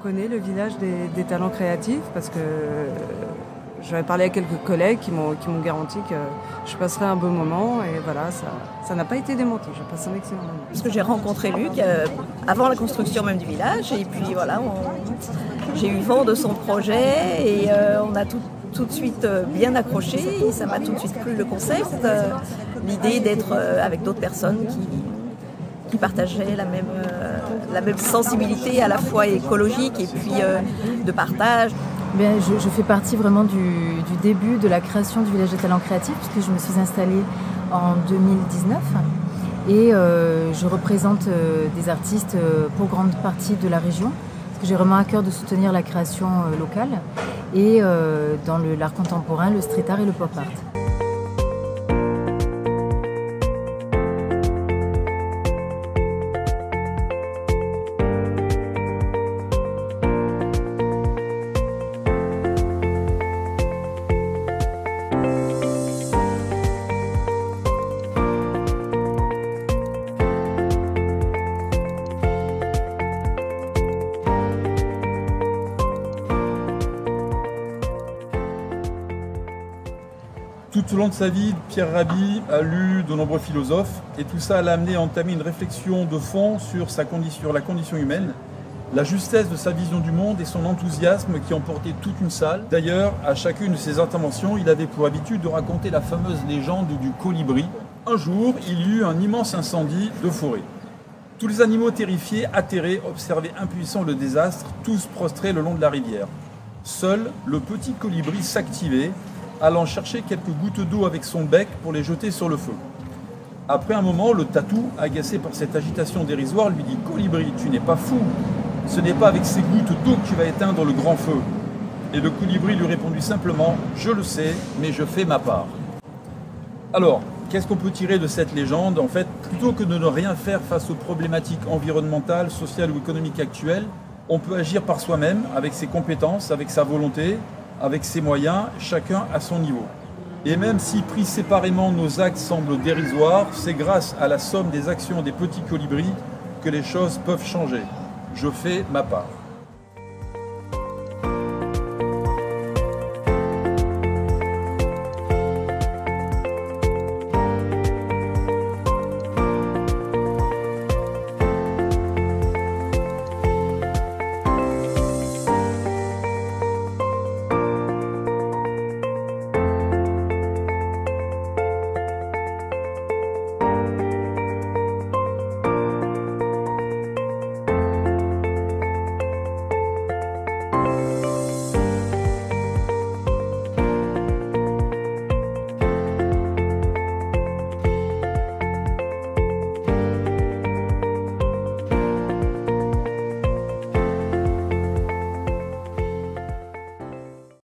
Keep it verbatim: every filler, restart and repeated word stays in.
connais le village des, des talents créatifs parce que j'avais parlé à quelques collègues qui m'ont qui m'ont garanti que je passerais un bon moment et voilà, ça ça n'a pas été démenti, je passe un excellent moment. Parce que j'ai rencontré Luc euh, avant la construction même du village et puis voilà, on, j'ai eu vent de son projet et euh, on a tout, tout de suite euh, bien accroché et ça m'a tout de suite plu le concept, euh, l'idée d'être euh, avec d'autres personnes qui qui partageaient la même, euh, la même sensibilité à la fois écologique et puis euh, de partage. Bien, je, je fais partie vraiment du, du début de la création du village des talents créatifs puisque je me suis installée en deux mille dix-neuf et euh, je représente euh, des artistes euh, pour grande partie de la région parce que j'ai vraiment à cœur de soutenir la création euh, locale et euh, dans le, l'art contemporain, le street art et le pop art. Tout au long de sa vie, Pierre Rabhi a lu de nombreux philosophes et tout ça l'a amené à entamer une réflexion de fond sur, sa condition, sur la condition humaine, la justesse de sa vision du monde et son enthousiasme qui emportait toute une salle. D'ailleurs, à chacune de ses interventions, il avait pour habitude de raconter la fameuse légende du colibri. Un jour, il y eut un immense incendie de forêt. Tous les animaux terrifiés, atterrés, observaient impuissants le désastre, tous prostrés le long de la rivière. Seul le petit colibri s'activait, allant chercher quelques gouttes d'eau avec son bec pour les jeter sur le feu. Après un moment, le tatou, agacé par cette agitation dérisoire, lui dit « Colibri, tu n'es pas fou, ce n'est pas avec ces gouttes d'eau que tu vas éteindre le grand feu. » Et le colibri lui répondit simplement « Je le sais, mais je fais ma part. » Alors, qu'est-ce qu'on peut tirer de cette légende? En fait, plutôt que de ne rien faire face aux problématiques environnementales, sociales ou économiques actuelles, on peut agir par soi-même, avec ses compétences, avec sa volonté, avec ses moyens, chacun à son niveau. Et même si pris séparément nos actes semblent dérisoires, c'est grâce à la somme des actions des petits colibris que les choses peuvent changer. Je fais ma part.